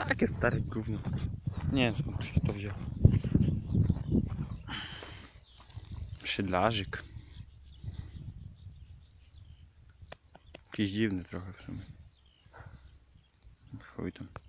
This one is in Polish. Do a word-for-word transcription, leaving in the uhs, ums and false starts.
Takie stare gówno. Nie wiem skąd się to wzięło. Szydlarzyk. Jakiś dziwny trochę w sumie. Chuj tam.